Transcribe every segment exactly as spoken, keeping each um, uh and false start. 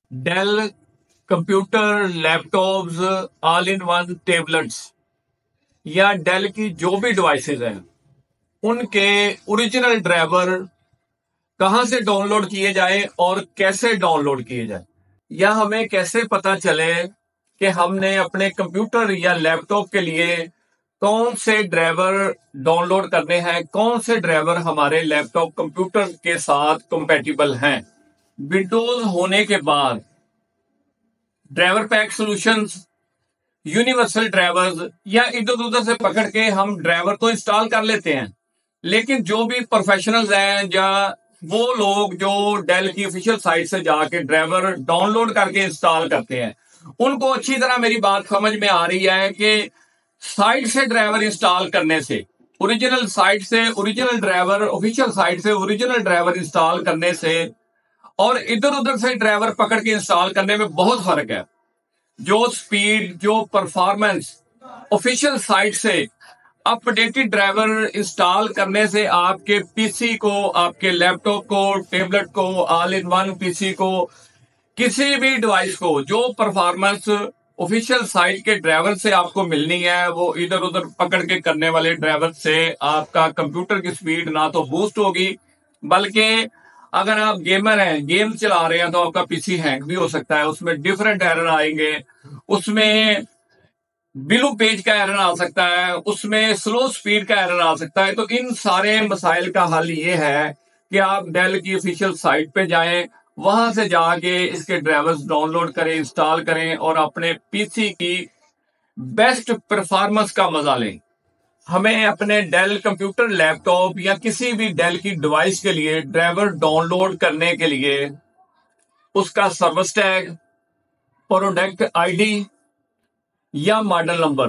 Del computer, laptops, all in one tablets या Dell की जो भी डिवाइसेस हैं उनके ओरिजिनल ड्राइवर कहां से डाउनलोड किए जाए और कैसे डाउनलोड किए जाए, या हमें कैसे पता चले कि हमने अपने कंप्यूटर या लैपटॉप के लिए कौन से ड्राइवर डाउनलोड करने हैं, कौन से ड्राइवर हमारे लैपटॉप कंप्यूटर के साथ कंपैटिबल हैं। विंडोज होने के बाद driver pack solutions, universal drivers या इधर उधर से पकड़ के हम ड्राइवर तो इंस्टॉल कर लेते हैं, लेकिन जो भी प्रोफेशनल्स हैं या वो लोग जो डेल की ऑफिशियल साइट से जाके ड्राइवर डाउनलोड करके इंस्टॉल करते हैं, उनको अच्छी तरह मेरी बात समझ में आ रही है कि साइट से ड्राइवर इंस्टॉल करने से, ओरिजिनल साइट से ओरिजिनल ड्राइवर, ऑफिशियल साइट से ओरिजिनल ड्राइवर इंस्टॉल करने से और इधर उधर से ड्राइवर पकड़ के इंस्टॉल करने में बहुत फर्क है। जो स्पीड, जो परफॉर्मेंस ऑफिशियल साइट से अपडेटेड ड्राइवर इंस्टॉल करने से आपके पीसी को, आपके लैपटॉप को, टेबलेट को, ऑल इन वन पीसी को, किसी भी डिवाइस को जो परफॉर्मेंस ऑफिशियल साइट के ड्राइवर से आपको मिलनी है, वो इधर उधर पकड़ के करने वाले ड्राइवर से आपका कंप्यूटर की स्पीड ना तो बूस्ट होगी, बल्कि अगर आप गेमर हैं, गेम चला रहे हैं, तो आपका पीसी हैंग भी हो सकता है, उसमें डिफरेंट एरर आएंगे, उसमें बिलू पेज का एरर आ सकता है, उसमें स्लो स्पीड का एरर आ सकता है। तो इन सारे मसाइल का हल ये है कि आप डेल की ऑफिशियल साइट पे जाएं, वहां से जाके इसके ड्राइवर्स डाउनलोड करें, इंस्टॉल करें और अपने पीसी की बेस्ट परफॉर्मेंस का मजा लें। हमें अपने डेल कंप्यूटर, लैपटॉप या किसी भी डेल की डिवाइस के लिए ड्राइवर डाउनलोड करने के लिए उसका सर्विस टैग, प्रोडक्ट आईडी या मॉडल नंबर,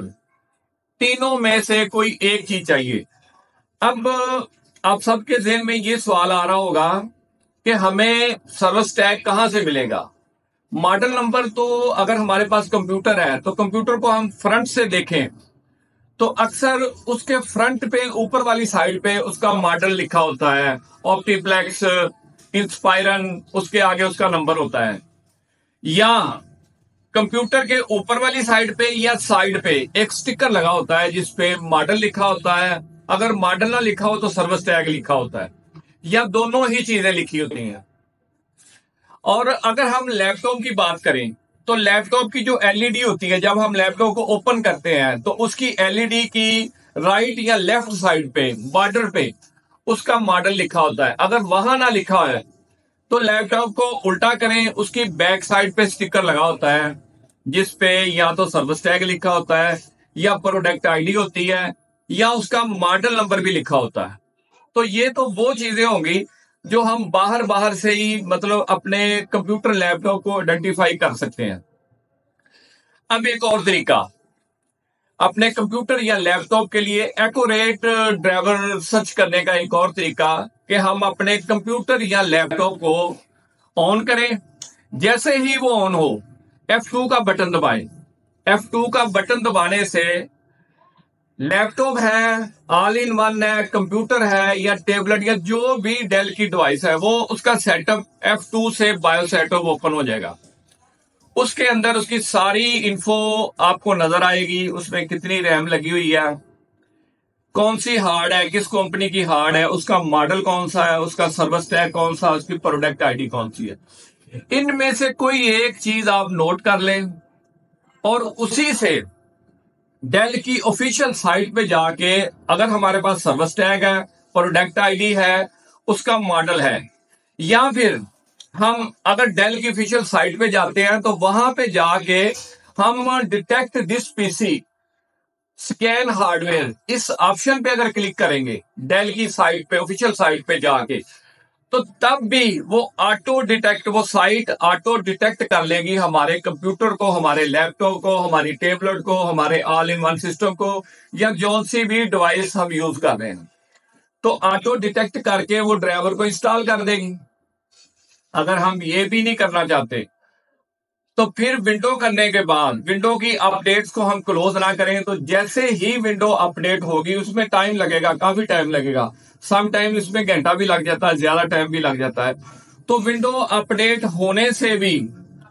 तीनों में से कोई एक चीज चाहिए। अब आप सबके ज़हन में ये सवाल आ रहा होगा कि हमें सर्विस टैग कहां से मिलेगा। मॉडल नंबर तो अगर हमारे पास कंप्यूटर है तो कंप्यूटर को हम फ्रंट से देखें तो अक्सर उसके फ्रंट पे ऊपर वाली साइड पे उसका मॉडल लिखा होता है, ऑप्टीप्लेक्स, इंस्पायरन, उसके आगे उसका नंबर होता है। या कंप्यूटर के ऊपर वाली साइड पे या साइड पे एक स्टिकर लगा होता है जिसपे मॉडल लिखा होता है, अगर मॉडल ना लिखा हो तो सर्विस टैग लिखा होता है, या दोनों ही चीजें लिखी होती हैं। और अगर हम लैपटॉप की बात करें तो लैपटॉप की जो एलईडी होती है, जब हम लैपटॉप को ओपन करते हैं तो उसकी एलईडी की राइट या लेफ्ट साइड पे बॉर्डर पे उसका मॉडल लिखा होता है। अगर वहां ना लिखा है तो लैपटॉप को उल्टा करें, उसकी बैक साइड पे स्टिकर लगा होता है जिसपे या तो सर्विस टैग लिखा होता है या प्रोडक्ट आईडी होती है या उसका मॉडल नंबर भी लिखा होता है। तो ये तो वो चीजें होंगी जो हम बाहर बाहर से ही मतलब अपने कंप्यूटर, लैपटॉप को आइडेंटिफाई कर सकते हैं। अब एक और तरीका, अपने कंप्यूटर या लैपटॉप के लिए एक्यूरेट ड्राइवर सर्च करने का एक और तरीका कि हम अपने कंप्यूटर या लैपटॉप को ऑन करें। जैसे ही वो ऑन हो, एफ टू का बटन दबाएं। एफ टू का बटन दबाने से लैपटॉप है, ऑल इन वन है, कंप्यूटर है या टेबलेट या जो भी डेल की डिवाइस है, वो उसका सेटअप एफ टू से बायो सेटअप ओपन हो जाएगा। उसके अंदर उसकी सारी इंफो आपको नजर आएगी, उसमें कितनी रैम लगी हुई है, कौन सी हार्ड है, किस कंपनी की हार्ड है, उसका मॉडल कौन सा है, उसका सर्विस टैग कौन सा, उसकी प्रोडक्ट आईडी कौन सी है। इनमें से कोई एक चीज आप नोट कर लें और उसी से डेल की ऑफिशियल साइट पे जाके, अगर हमारे पास सर्विस टैग है, प्रोडक्ट आईडी है, उसका मॉडल है, या फिर हम अगर डेल की ऑफिशियल साइट पे जाते हैं तो वहां पे जाके हम detect this PC scan hardware, इस ऑप्शन पे अगर क्लिक करेंगे डेल की साइट पे, ऑफिशियल साइट पे जाके, तो तब भी वो ऑटो डिटेक्ट, वो साइट ऑटो डिटेक्ट कर लेगी हमारे कंप्यूटर को, हमारे लैपटॉप को, हमारी टेबलेट को, हमारे ऑल इन वन सिस्टम को या जो सी भी डिवाइस हम यूज कर रहे हैं, तो ऑटो डिटेक्ट करके वो ड्राइवर को इंस्टॉल कर देगी। अगर हम ये भी नहीं करना चाहते तो फिर विंडो करने के बाद विंडो की अपडेट्स को हम क्लोज ना करें, तो जैसे ही विंडो अपडेट होगी उसमें टाइम लगेगा, काफी टाइम लगेगा, सम टाइम इसमें घंटा भी लग जाता है, ज्यादा टाइम भी लग जाता है। तो विंडो अपडेट होने से भी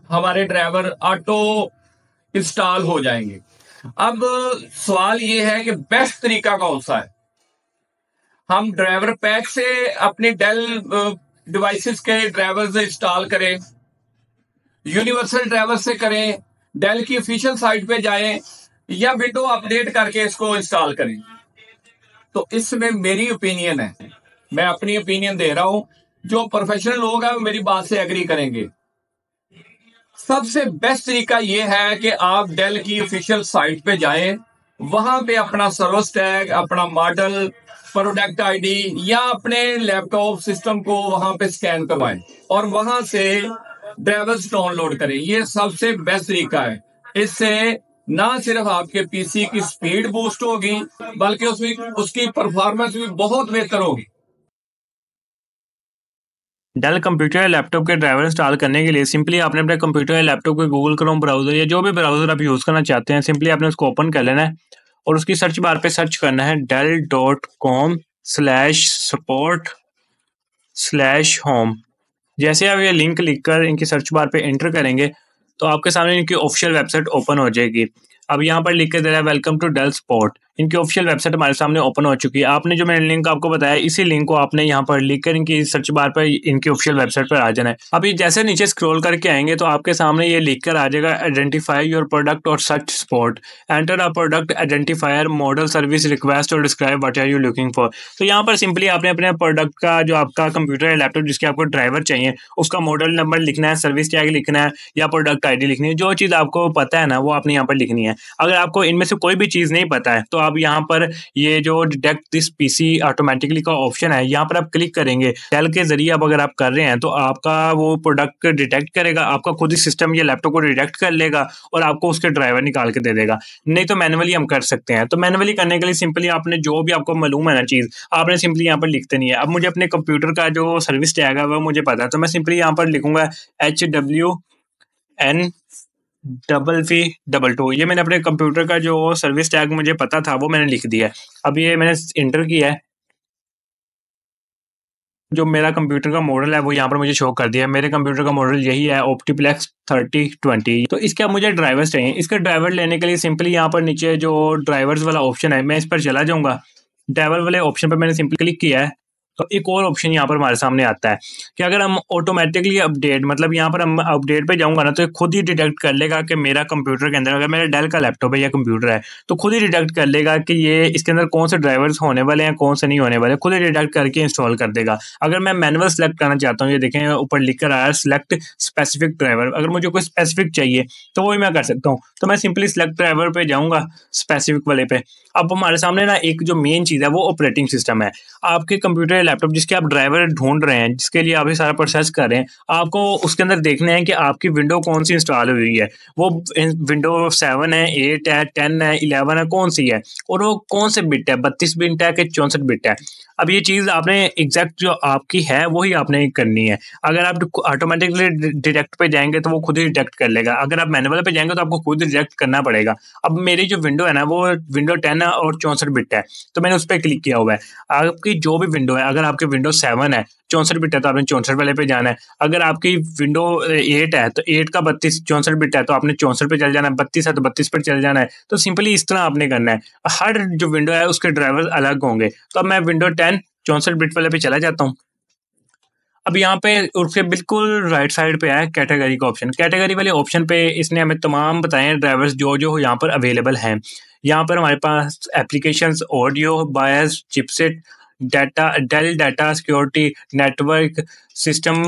हमारे ड्राइवर ऑटो इंस्टॉल हो जाएंगे। अब सवाल ये है कि बेस्ट तरीका कौन सा है। हम ड्राइवर पैक से अपनी डेल डिवाइसेस के ड्राइवर्स इंस्टॉल करें, यूनिवर्सल ड्राइवर से करें, डेल की ऑफिशियल साइट पे जाएं, या विंडो अपडेट करके इसको इंस्टॉल करें। तो इसमें मेरी ओपिनियन है, मैं अपनी ओपिनियन दे रहा हूं, जो प्रोफेशनल लोग हैं वो मेरी बात से एग्री करेंगे। सबसे बेस्ट तरीका यह है कि आप डेल की ऑफिशियल साइट पे जाएं, वहां पे अपना सर्विस टैग, अपना मॉडल, प्रोडक्ट आईडी या अपने लैपटॉप सिस्टम को वहां पे स्कैन करवाएं और वहां से ड्राइवर्स डाउनलोड करें। ये सबसे बेस्ट तरीका है। इससे ना सिर्फ आपके पीसी की स्पीड बूस्ट होगी, बल्कि उसमें उसकी परफॉर्मेंस भी बहुत बेहतर होगी। डेल कंप्यूटर या लैपटॉप के ड्राइवर इंस्टॉल करने के लिए सिंपली आपने अपने कंप्यूटर या लैपटॉप के गूगल क्रोम ब्राउजर या जो भी ब्राउजर आप यूज़ करना चाहते हैं, सिंपली आपने उसको ओपन कर लेना है और उसकी सर्च बार पे सर्च करना है Dell dot com slash support slash home. जैसे आप ये लिंक लिखकर इनकी सर्च बार पे एंटर करेंगे तो आपके सामने इनकी ऑफिशियल वेबसाइट ओपन हो जाएगी। अब यहाँ पर लिख के दे रहा है वेलकम टू डेल सपोर्ट। इनकी ऑफिशियल वेबसाइट हमारे सामने ओपन हो चुकी है। आपने जो मैंने लिंक आपको बताया, इसी लिंक को आपने यहाँ पर लिखकर इनकी सर्च बार पर इनकी ऑफिशियल वेबसाइट पर आ जाना है। अभी जैसे नीचे स्क्रॉल करके आएंगे तो आपके सामने ये लिखकर आ जाएगा आइडेंटिफाई योर प्रोडक्ट और search support, enter a product identifier, model, service request और describe what are you looking for. तो यहाँ पर सिंपली आपने अपने प्रोडक्ट का, जो आपका कंप्यूटर या लैपटॉप जिसके आपको ड्राइवर चाहिए, उसका मॉडल नंबर लिखना है, सर्विस टैग लिखना है या प्रोडक्ट आईडी लिखनी है। जो चीज़ आपको पता है ना, वो आपने यहाँ पर लिखनी है। अगर आपको इनमें से कोई भी चीज़ नहीं पता है तो आप यहाँ पर ये जो डिटेक्ट दिस पीसी ऑटोमेटिकली का ऑप्शन है, यहाँ पर आप क्लिक करेंगे। डेल के जरिए अब अगर आप कर रहे हैं तो आपका वो प्रोडक्ट डिटेक्ट करेगा, आपका खुद ही सिस्टम या लैपटॉप को डिटेक्ट कर लेगा और आपको उसके ड्राइवर निकाल के दे देगा। नहीं तो मैनुअली हम कर सकते हैं। तो मैनुअली करने के लिए सिंपली आपने जो भी आपको मालूम है ना चीज़, आपने सिंपली यहाँ पर लिखते नहीं है। अब मुझे अपने कंप्यूटर का जो सर्विस टैग है वो मुझे पता है, तो मैं सिंपली यहाँ पर लिखूंगा H W N double V double two. ये मैंने अपने कंप्यूटर का जो सर्विस टैग मुझे पता था वो मैंने लिख दिया है। अब ये मैंने इंटर किया है, जो मेरा कंप्यूटर का मॉडल है वो यहाँ पर मुझे शो कर दिया है। मेरे कंप्यूटर का मॉडल यही है, ऑप्टीप्लेक्स थर्टी ट्वेंटी। तो इसके अब मुझे ड्राइवर्स चाहिए। इसके ड्राइवर लेने के लिए सिंपली यहाँ पर नीचे जो ड्राइवर्स वाला ऑप्शन है, मैं इस पर चला जाऊँगा। ड्राइवर वाले ऑप्शन पर मैंने सिंपली क्लिक किया है तो एक और ऑप्शन यहाँ पर हमारे सामने आता है कि अगर हम ऑटोमेटिकली अपडेट, मतलब यहाँ पर हम अपडेट पे जाऊँगा ना तो खुद ही डिटेक्ट कर लेगा कि मेरा कंप्यूटर के अंदर, अगर मेरा डेल का लैपटॉप है या कंप्यूटर है, तो खुद ही डिटेक्ट कर लेगा कि ये इसके अंदर कौन से ड्राइवर्स होने वाले हैं, कौन से नहीं होने वाले, खुद ही डिटेक्ट करके इंस्टॉल कर देगा। अगर मैं मैनुअल सेलेक्ट करना चाहता हूँ, ये देखें ऊपर लिख कर आया सिलेक्ट स्पेसिफिक ड्राइवर, अगर मुझे कोई स्पेसिफिक चाहिए तो वही मैं कर सकता हूँ। तो मैं सिंपली सिलेक्ट ड्राइवर पे जाऊँगा, स्पेसिफिक वाले पे। अब हमारे सामने ना एक जो मेन चीज़ है वो ऑपरेटिंग सिस्टम है। आपके कंप्यूटर या लैपटॉप जिसके आप ड्राइवर ढूंढ रहे हैं, जिसके लिए आप ये सारा प्रोसेस कर रहे हैं, आपको उसके अंदर देखना है कि आपकी विंडो कौन सी इंस्टॉल हुई है। वो विंडो सेवन है, एट है, टेन है, इलेवन है, कौन सी है, और वो कौन से बिट है, बत्तीस बिट है कि चौंसठ बिट है। अब ये चीज़ आपने एग्जैक्ट जो आपकी है वही आपने करनी है। अगर आप ऑटोमेटिकली डिटेक्ट पे जाएंगे तो वो खुद ही डिटेक्ट कर लेगा। अगर आप मैनुअल पे जाएंगे तो आपको खुद डिटेक्ट करना पड़ेगा। अब मेरी जो विंडो है ना वो विंडो टेन है और चौंसठ बिट है, तो मैंने उस पर क्लिक किया हुआ है। आपकी जो भी विंडो है, अगर आपकी विंडो सेवन है, चौंसठ बिट है, तो आपने चौंसठ वाले पे जाना है। अगर आपकी विंडो एट है तो एट का बत्तीस चौंसठ बिट है तो आपने चौंसठ पे चल जाना है, बत्तीस है तो बत्तीस पे चल जाना है। तो सिंपली इस तरह आपने करना है। हर जो विंडो है उसके ड्राइवर अलग होंगे। तो अब मैं विंडो टेन चौंसठ बिट वाले पे चला जाता हूँ। अब यहाँ पे उसके बिल्कुल राइट साइड पे है कैटेगरी का ऑप्शन। कैटेगरी वाले ऑप्शन पे इसने हमें तमाम बताए हैं ड्राइवर्स जो जो यहाँ पर अवेलेबल हैं। यहाँ पर हमारे पास applications, audio, BIOS, chipset, data, Dell data security, network, system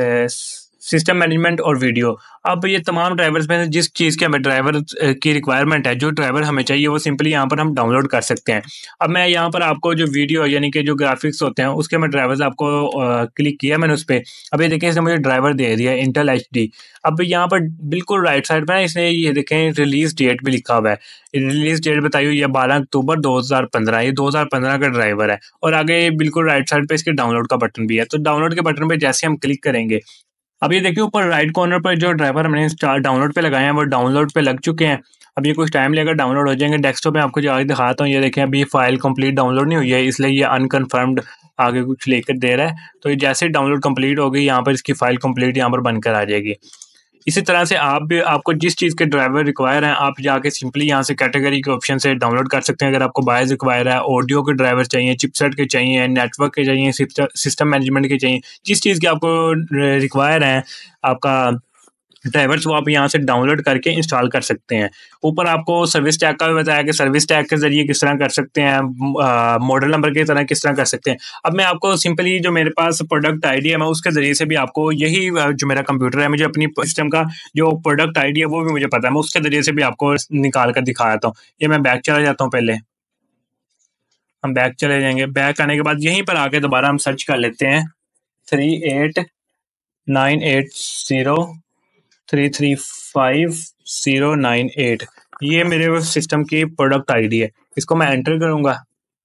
system management और वीडियो। अब ये तमाम ड्राइवर्स में जिस चीज़ के हमें ड्राइवर की रिक्वायरमेंट है, जो ड्राइवर हमें चाहिए, वो सिंपली यहाँ पर हम डाउनलोड कर सकते हैं। अब मैं यहाँ पर आपको जो वीडियो यानी कि जो ग्राफिक्स होते हैं उसके मैं ड्राइवर्स आपको क्लिक किया मैंने उस पर। अब ये देखें इसने मुझे ड्राइवर दे दिया है इंटेल एच डी। अब यहाँ पर बिल्कुल राइट साइड पर इसने ये देखें रिलीज डेट भी लिखा हुआ है। रिलीज डेट बताई हुई है बारह अक्टूबर दो हज़ार पंद्रह। ये दो हज़ार पंद्रह का ड्राइवर है। और आगे बिल्कुल राइट साइड पर इसके डाउनलोड का बटन भी है। तो डाउनलोड के बटन पर जैसे हम क्लिक करेंगे, अब ये देखिए ऊपर राइट कॉर्नर पर जो ड्राइवर हमने स्टार डाउनलोड पे लगाए हैं वो डाउनलोड पे लग चुके हैं। अब ये कुछ टाइम लेकर डाउनलोड हो जाएंगे। डेस्कटॉप में आपको जो आगे दिखाता हूँ, ये देखें अभी फाइल कंप्लीट डाउनलोड नहीं हुई है, इसलिए ये अनकन्फर्म्ड आगे कुछ लेकर दे रहा है। तो ये जैसे डाउनलोड कंप्लीट हो गई, यहाँ पर इसकी फाइल कंप्लीट यहाँ पर बनकर आ जाएगी। इसी तरह से आप भी आपको जिस चीज़ के ड्राइवर रिक्वायर हैं आप जाके सिंपली यहाँ से कैटेगरी के ऑप्शन से डाउनलोड कर सकते हैं। अगर आपको बायस रिक्वायर है, ऑडियो के ड्राइवर चाहिए, चिपसेट के चाहिए, नेटवर्क के चाहिए, सिस्टम मैनेजमेंट के चाहिए, जिस चीज़ के आपको रिक्वायर हैं आपका ड्राइवर्स, वो आप यहाँ से डाउनलोड करके इंस्टॉल कर सकते हैं। ऊपर आपको सर्विस टैग का भी बताया कि सर्विस टैग के ज़रिए किस तरह कर सकते हैं, मॉडल नंबर की तरह किस तरह कर सकते हैं। अब मैं आपको सिंपली जो मेरे पास प्रोडक्ट आईडी है मैं उसके ज़रिए से भी आपको यही जो मेरा कंप्यूटर है, मुझे अपनी सिस्टम का जो प्रोडक्ट आईडी है वो भी मुझे पता है, मैं उसके ज़रिए से भी आपको निकाल कर दिखा देता हूँ। ये मैं बैक चला जाता हूँ, पहले हम बैक चले जाएंगे। बैक आने के बाद यहीं पर आके दोबारा हम सर्च कर लेते हैं three eight nine eight zero three three five zero nine eight. ये मेरे सिस्टम की प्रोडक्ट आईडी है, इसको मैं एंटर करूंगा।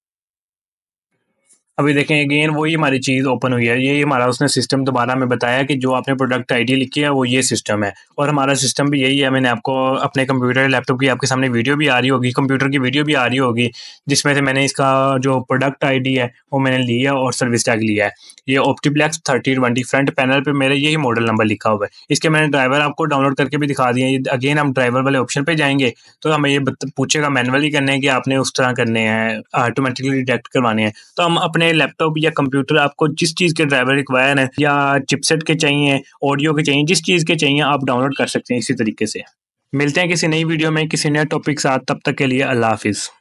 अभी देखें अगेन वही हमारी चीज़ ओपन हुई है। ये हमारा उसने सिस्टम दोबारा में बताया कि जो आपने प्रोडक्ट आईडी लिखी है वो ये सिस्टम है, और हमारा सिस्टम भी यही है। मैंने आपको अपने कंप्यूटर लैपटॉप की आपके सामने वीडियो भी आ रही होगी, कंप्यूटर की वीडियो भी आ रही होगी, जिसमें से मैंने इसका जो प्रोडक्ट आईडी है वो मैंने लिया और सर्विस टैग लिया है। ये OptiPlex thirty twenty, front panel पे मेरे यही मॉडल नंबर लिखा हुआ है। इसके मैंने ड्राइवर आपको डाउनलोड करके भी दिखा दिए। अगेन हम ड्राइवर वाले ऑप्शन पे जाएंगे तो हमें ये पूछेगा मैनुअली करने हैं कि आपने उस तरह करने हैं, ऑटोमेटिकली डिटेक्ट करवाने हैं। तो हम अपने लैपटॉप या कंप्यूटर, आपको जिस चीज़ के ड्राइवर रिक्वायर हैं या चिपसेट के चाहिए, ऑडियो के चाहिए, जिस चीज़ के चाहिए आप डाउनलोड कर सकते हैं इसी तरीके से। मिलते हैं किसी नई वीडियो में किसी नए टॉपिक के साथ, तब तक के लिए अल्लाह हाफिज़।